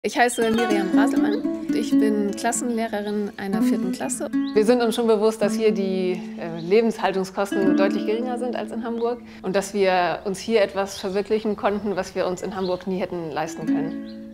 Ich heiße Miriam Braselmann. Ich bin Klassenlehrerin einer 4. Klasse. Wir sind uns schon bewusst, dass hier die Lebenshaltungskosten deutlich geringer sind als in Hamburg und dass wir uns hier etwas verwirklichen konnten, was wir uns in Hamburg nie hätten leisten können.